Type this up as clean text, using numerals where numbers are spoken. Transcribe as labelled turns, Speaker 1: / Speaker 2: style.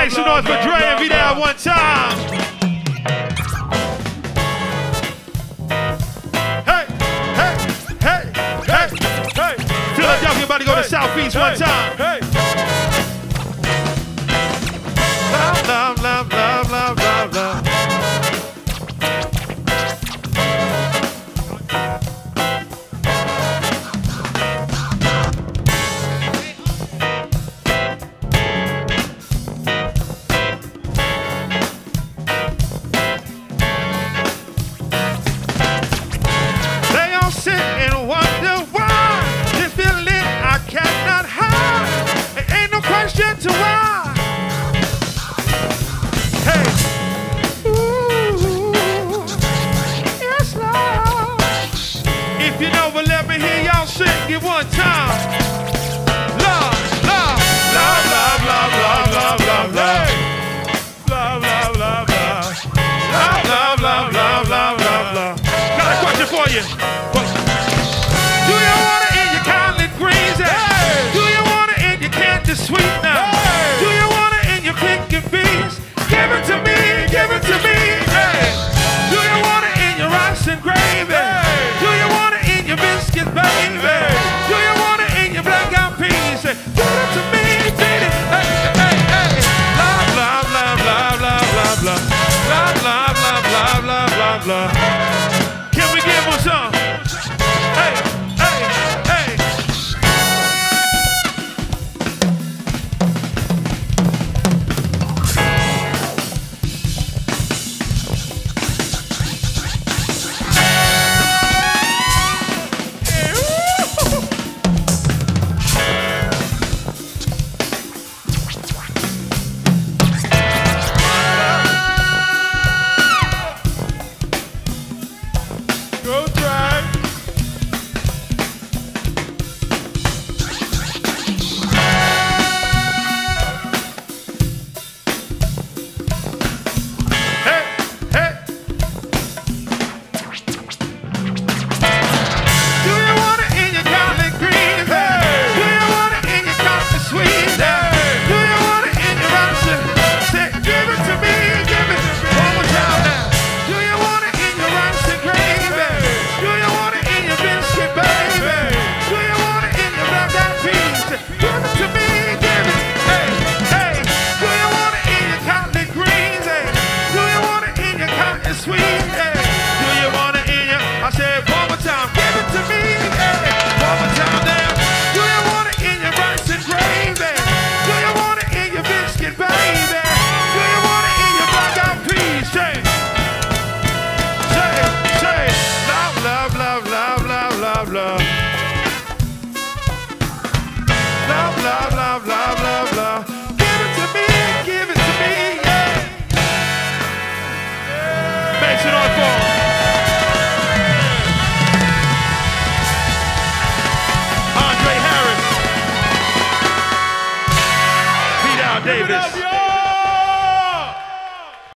Speaker 1: Make some noise for Dre and Vidal one time. Hey, hey, hey, hey, hey. Philadelphia about to go to Southeast one time.
Speaker 2: Hey.
Speaker 1: Love, love, love, love, love, love, love. One time. Love, love, love, love, love, love, love, love, love. Love, love, love, love. Love, love, love, love, love, love, love. Got a question for you. Do you want it in your collard greens? Hey. Do you want it in your candy sweetener? Hey. Do you want it in your pink and beans? Give it to me, give it to me. Hey. Do you want it in your rice and gravy? Hey. Do you want it in your biscuits, baby? Hey. Do you want it in your black eyed peas? Give it to me, baby. Hey, hey, hey. Love, love, love, love, love, love, love. Love, love, love, love, love, love, love. Can we give them some? Hey, hey, hey. Davis.